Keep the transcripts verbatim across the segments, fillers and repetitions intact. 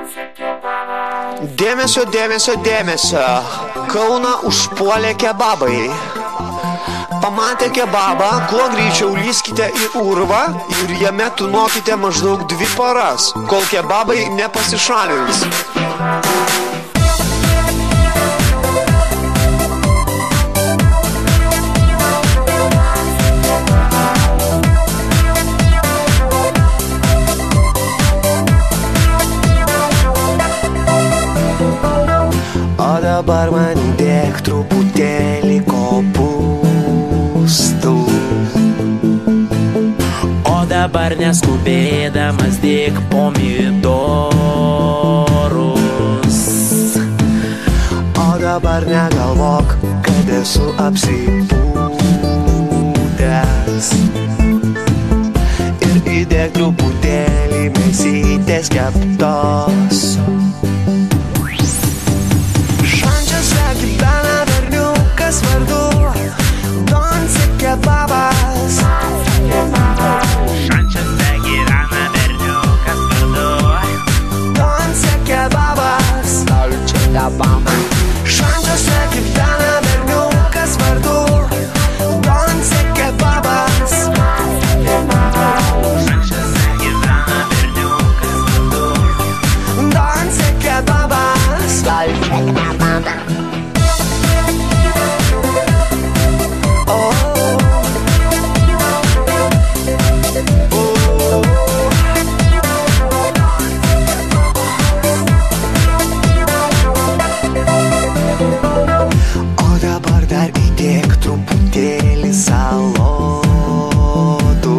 Dėmesio, dėmesio, dėmesio. Kauną užpuolė kebabai. Pamatę kebabą, kuo greičiau lyskite į urvą ir jame tūnokite maždaug dvi paras, kol kebabai nepasišalins. O dabar man dėk truputėlį kopūstų. O dabar neskubėdamas dėk pomidorus. O dabar negalvok, kad esu apsipūtęs. Ir įdėk truputėlį mėsytės keptos. Gyvena berniukas vardu Donce kebabas. Šančiuose gyvena berniukas vardu Donce kebabas. Dolce Gabbana. Šančiuose gyvena berniukas vardu Donce kebabas. Šančiuose gyvena berniukas vardu Donce kebabas. Dolce Gabbana. Truputėlį salotų.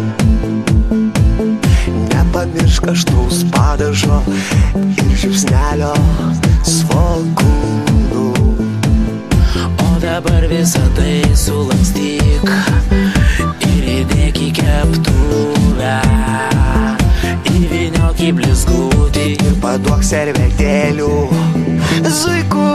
Nepamiršk aštraus padažo ir žiupsnelio svogūnų. O dabar visą tai sulankstyk ir įdėk į keptuvę. Įvyniok į blizgutį ir paduok servetėlių zuikų.